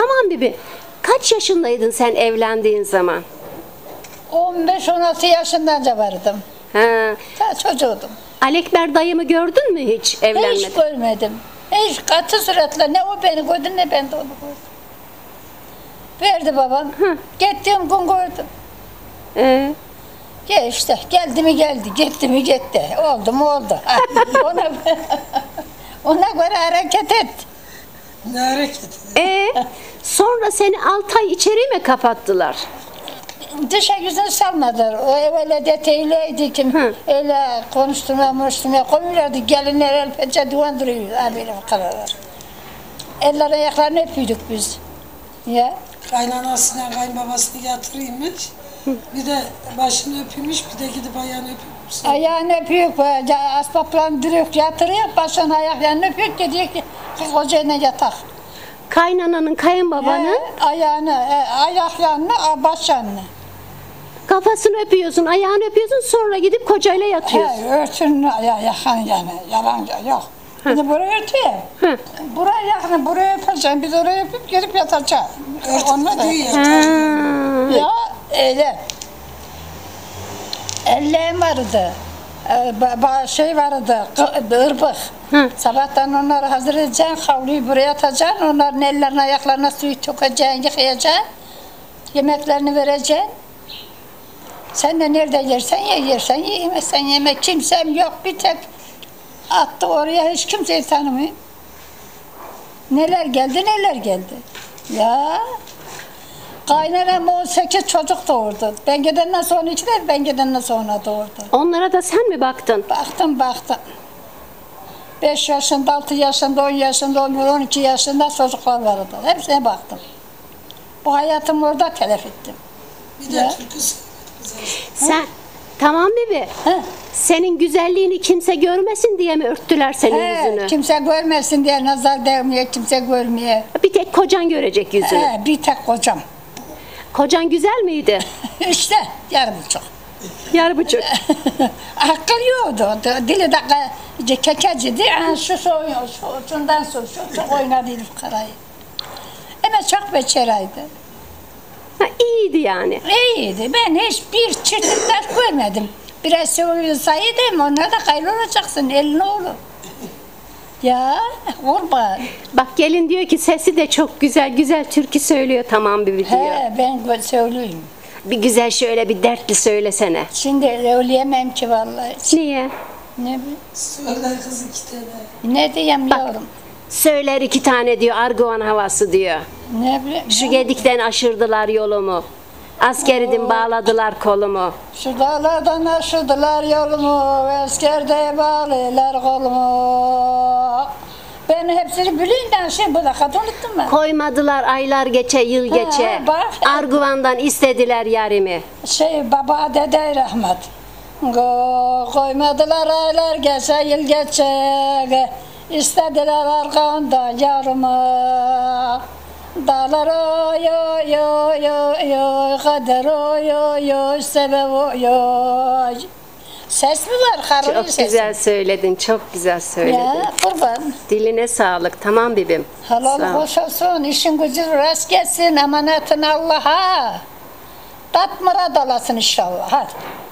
Tamam Bibi. Kaç yaşındaydın sen evlendiğin zaman? 15-16 yaşından vardım. Ha. Daha çocuğudum. Alekber dayımı gördün mü hiç evlenmeden? Hiç görmedim. Hiç katı suratla ne o beni gördü ne ben de onu gördüm. Verdi babam. Gittiğim gün gördüm. Ya işte geldi mi geldi, gitti mi gitti. Oldu mu oldu. ona göre hareket et. Ne hareket? Sonra seni 6 ay içeri mi kapattılar? Dışa yüzünü salmadılar. O evvela detaylıydı kim. Öyle konuşturmaya koymuyorlardı. Gelinler el pençe duvan duruyor. Böyle kararlar. Eller ayaklarını öpüyorduk biz. Ya. Kaynanasına, kayınbabasını yatırıymış. Bir de başını öpüyormuş, bir de gidip ayağını öpüyormuş. Ayağını öpüyor, asbaplarını duruyor, yatırıyor, başını ayaklarını öpüyor, gidiyor ki kocayla yatak. Kaynananın, kayınbabanın Ayaklarını, başlarını. kafasını öpüyorsun, ayağını öpüyorsun, sonra gidip kocayla yatıyorsun. Örtünün yakan yani, yalanca yok. Bir de buraya örtüyor. Buraya yakını, buraya öpeceğim, biz oraya öpüp gelip yatacağım. Örtünü diyor ya. Ya öyle. Elleğim vardı. Şey vardı, ırbık. Sabahtan onları hazır edeceksin, havluyu buraya atacaksın, onların ellerine, ayaklarına suyu tökeceksin, yıkayacaksın. Yemeklerini vereceksin. Sen de nerede yersen yersen ye, yemezsen yemek. Kimsem yok, bir tek attı oraya, hiç kimseyi tanımıyor. Neler geldi. Ya. Kaynanam 18 çocuk doğurdu. Ben gidenden sonra içler, ben gidenden sonra doğurdu. Onlara da sen mi baktın? Baktım. 5 yaşında, 6 yaşında, 10 yaşında, 12 yaşında çocuklar vardı. Hepsine baktım. Bu hayatımı orada telef ettim. Bir de türküsü. Sen, tamam Bibi. Senin güzelliğini kimse görmesin diye mi örttüler senin yüzünü? Kimse görmesin diye nazar değmiyor, kimse görmüyor. Bir tek kocan görecek yüzünü. Bir tek kocam. Kocan güzel miydi? İşte yarım buçuk. Yarı buçuk. Akıl yoktu. Dili de kekeciydi. Şundan sonra çok oynadıydı fukarayı. Ama çok beceraydı. İyiydi yani. İyiydi. Ben hiçbir çirkinler görmedim. Biraz söyleseydim onlar da kayıp olacaksın. Elin oğlu. Ya kurban. Bak gelin diyor ki sesi de çok güzel türkü söylüyor, tamam Bibi diyor. Ben söyleyeyim. Bir güzel şöyle bir dertli söylesene. Şimdi söyleyemem ki vallahi. Niye? Ne bileyim. Söyler kız 2 tane. Ne diyeyim yavrum? Söyler 2 tane diyor, Arguvan havası diyor. Ne bileyim. Şu gedikten aşırdılar yolumu. Askeridim bağladılar kolumu. Şu dağlardan aşırdılar yolumu, askerde bağlılar kolumu. Ben hepsini bileyim şey bu dakika unuttum ben. Koymadılar aylar geçe yıl geçe. Bak. Arguvan'dan istediler yarimi. Baba dede rahmet. Koymadılar aylar geçe yıl geçe. İstediler arkamdan yarımı. Dağlar oy oy oy oy oy, kader oy oy oy, sebep oy oy. Ses mi var? Karılı Çok güzel söyledin, çok güzel söyledin. Ya kurban. Diline sağlık, tamam Bibim. Halal hoş olsun, işin gücün rast gelsin, emanetini Allah'a. Tat murad olasın inşallah. Hadi.